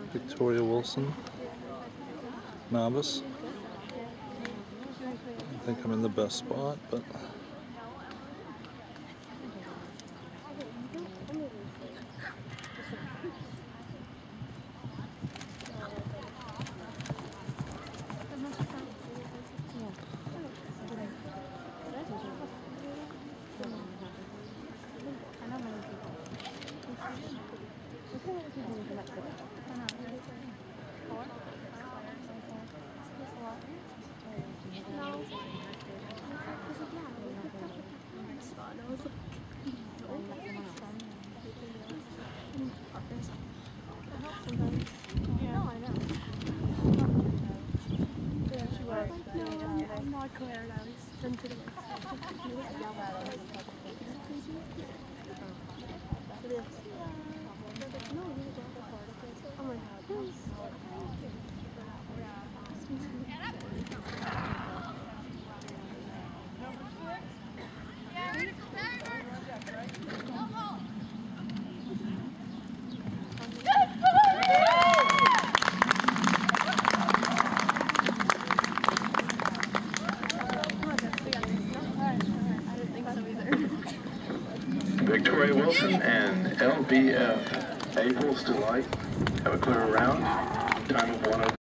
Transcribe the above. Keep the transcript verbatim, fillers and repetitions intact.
Victoria Wilson, Novice. I think I'm in the best spot, but Victoria Wilson and L B F April's Delight have a clear round. Time of one oh.